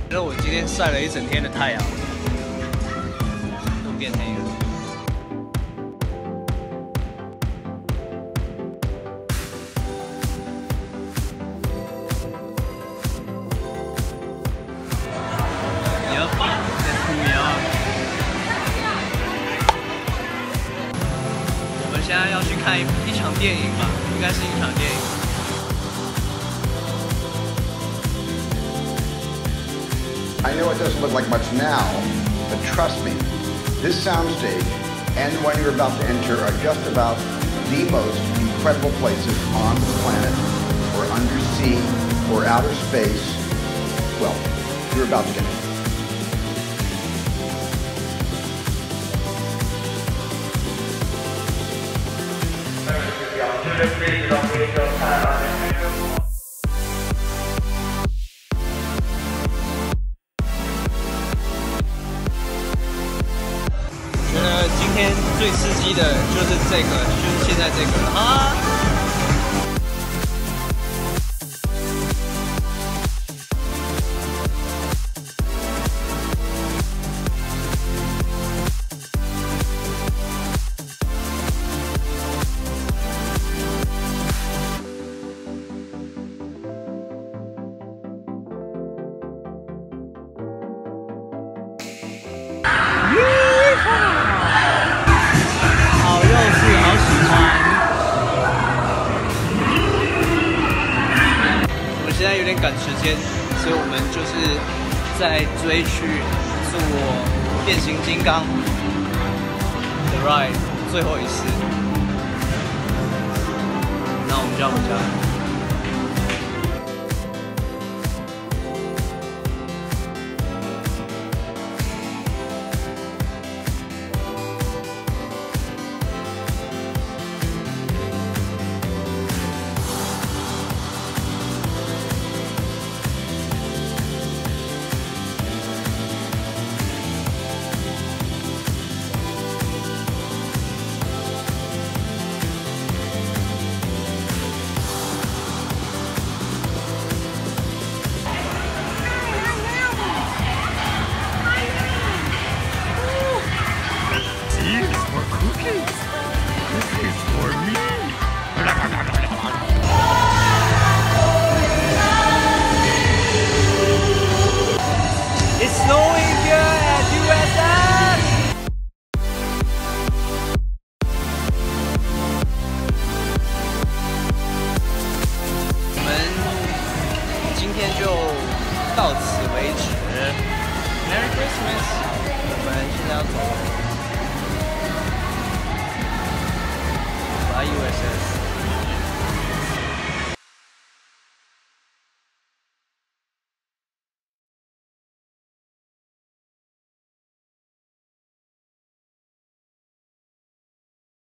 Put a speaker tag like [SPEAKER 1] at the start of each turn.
[SPEAKER 1] 觉得我今天晒了一整天的太阳，都变黑了。Yup, that's who we are. 我们现在要去看一场电影吧，应该是一场电影。
[SPEAKER 2] I know it doesn't look like much now, but trust me, this soundstage and the one you're about to enter are just about the most incredible places on the planet, or undersea, or outer space. Well, you're about to get it.
[SPEAKER 1] 觉得今天最刺激的就是这个，就是现在这个啊！现在有点赶时间，所以我们就是在追去做变形金刚的 ride 最后一次，那我们就要回家了。